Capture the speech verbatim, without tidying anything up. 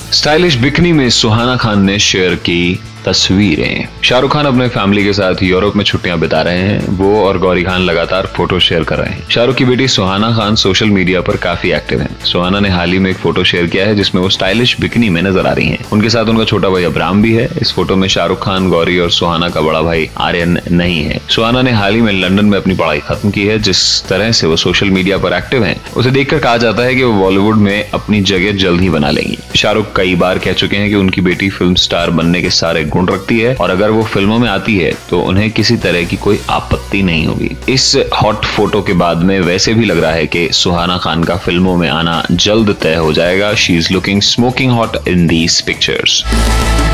Stylish bikini में सुहाना खान ने share की तस्वीरें। शाहरुख खान अपने फैमिली के साथ यूरोप में छुट्टियां बिता रहे हैं। वो और गौरी खान लगातार फोटो शेयर कर रहे हैं। शाहरुख की बेटी सुहाना खान सोशल मीडिया पर काफी एक्टिव हैं। सुहाना ने हाल ही में एक फोटो शेयर किया है जिसमें वो स्टाइलिश बिकनी में नजर आ रही हैं। उनके साथ उनका छोटा भाई अबराम भी है। इस फोटो में शाहरुख खान, गौरी और सुहाना का बड़ा भाई आर्यन नहीं है। सुहाना ने हाल ही में लंदन में अपनी पढ़ाई खत्म की है। जिस तरह से वो सोशल मीडिया पर एक्टिव हैं, उसे देखकर कहा जाता है कि वो बॉलीवुड में अपनी जगह जल्द ही बना लेंगी। शाहरुख कई बार कह चुके हैं कि उनकी बेटी फिल्म स्टार बनने के सारे गुण रखती है और अगर वो फिल्मों में आती है तो उन्हें किसी तरह की कोई आपत्ति नहीं होगी। इस हॉट फोटो के बाद में वैसे भी लग रहा है कि सुहाना खान का फिल्मों में आना जल्द तय हो जाएगा। She is looking smoking hot in these pictures.